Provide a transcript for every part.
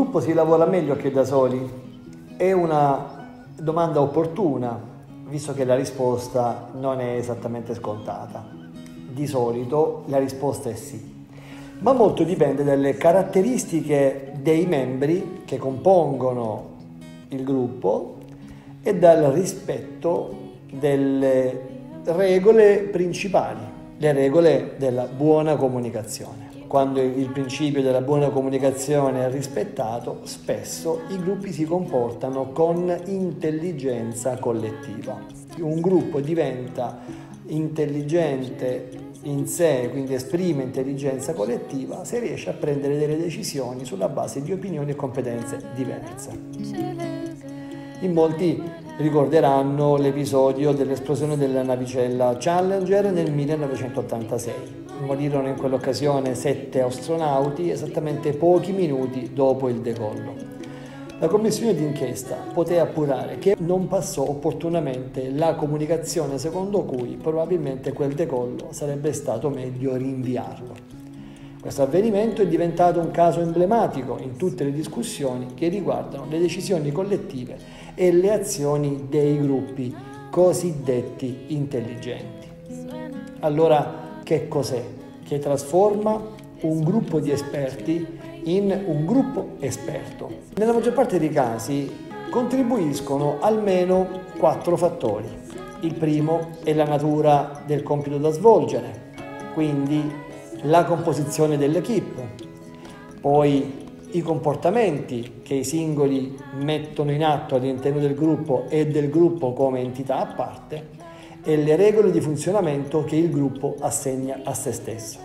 gruppo si lavora meglio che da soli? È una domanda opportuna, visto che la risposta non è esattamente scontata. Di solito la risposta è sì, ma molto dipende dalle caratteristiche dei membri che compongono il gruppo e dal rispetto delle regole principali, le regole della buona comunicazione. Quando il principio della buona comunicazione è rispettato, spesso i gruppi si comportano con intelligenza collettiva. Un gruppo diventa intelligente in sé, quindi esprime intelligenza collettiva, se riesce a prendere delle decisioni sulla base di opinioni e competenze diverse. In molti ricorderanno l'episodio dell'esplosione della navicella Challenger nel 1986. Morirono in quell'occasione 7 astronauti esattamente pochi minuti dopo il decollo. La commissione d'inchiesta poté appurare che non passò opportunamente la comunicazione secondo cui probabilmente quel decollo sarebbe stato meglio rinviarlo. Questo avvenimento è diventato un caso emblematico in tutte le discussioni che riguardano le decisioni collettive e le azioni dei gruppi cosiddetti intelligenti. Allora, che cos'è? Che trasforma un gruppo di esperti in un gruppo esperto. Nella maggior parte dei casi contribuiscono almeno 4 fattori. Il primo è la natura del compito da svolgere, quindi la composizione dell'equipe, poi i comportamenti che i singoli mettono in atto all'interno del gruppo e del gruppo come entità a parte, e le regole di funzionamento che il gruppo assegna a se stesso.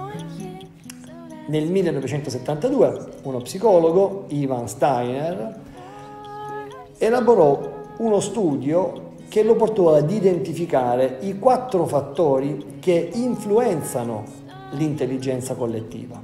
Nel 1972 uno psicologo, Ivan Steiner, elaborò uno studio che lo portò ad identificare i 4 fattori che influenzano l'intelligenza collettiva.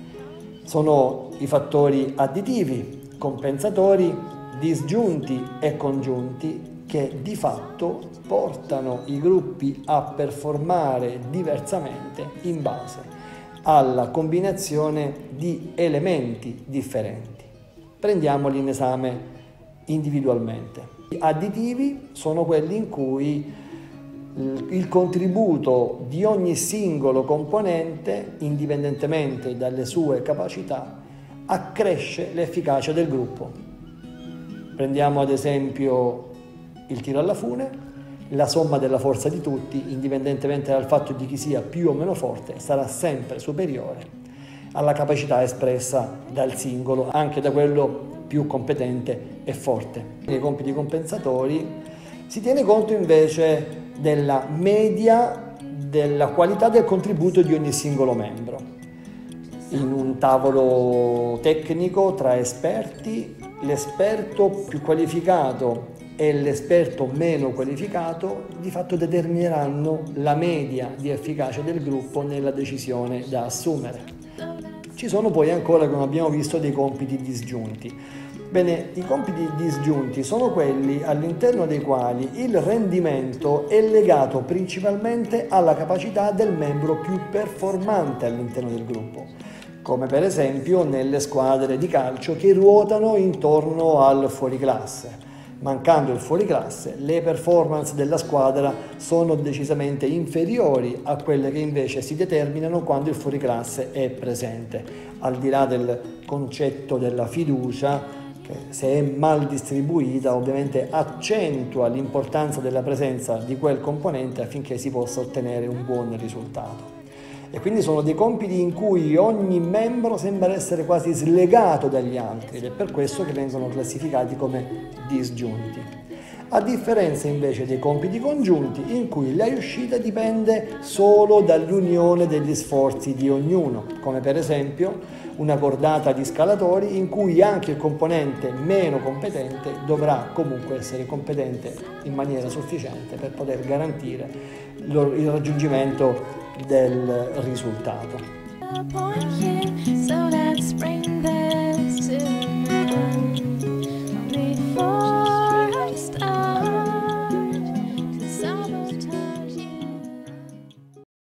Sono i fattori additivi, compensatori, disgiunti e congiunti che di fatto portano i gruppi a performare diversamente in base alla combinazione di elementi differenti. Prendiamoli in esame individualmente. Gli additivi sono quelli in cui il contributo di ogni singolo componente, indipendentemente dalle sue capacità, accresce l'efficacia del gruppo. Prendiamo ad esempio il tiro alla fune. La somma della forza di tutti, indipendentemente dal fatto di chi sia più o meno forte, sarà sempre superiore alla capacità espressa dal singolo, anche da quello più competente e forte. Nei compiti compensatori si tiene conto invece della media della qualità del contributo di ogni singolo membro. In un tavolo tecnico tra esperti, l'esperto più qualificato e l'esperto meno qualificato di fatto determineranno la media di efficacia del gruppo nella decisione da assumere. Ci sono poi ancora, come abbiamo visto, dei compiti disgiunti. Bene, i compiti disgiunti sono quelli all'interno dei quali il rendimento è legato principalmente alla capacità del membro più performante all'interno del gruppo, come per esempio nelle squadre di calcio che ruotano intorno al fuoriclasse. Mancando il fuoriclasse, le performance della squadra sono decisamente inferiori a quelle che invece si determinano quando il fuoriclasse è presente. Al di là del concetto della fiducia, che se è mal distribuita ovviamente accentua l'importanza della presenza di quel componente affinché si possa ottenere un buon risultato. E quindi sono dei compiti in cui ogni membro sembra essere quasi slegato dagli altri ed è per questo che vengono classificati come disgiunti. A differenza invece dei compiti congiunti in cui la riuscita dipende solo dall'unione degli sforzi di ognuno, come per esempio una cordata di scalatori in cui anche il componente meno competente dovrà comunque essere competente in maniera sufficiente per poter garantire il raggiungimento del risultato.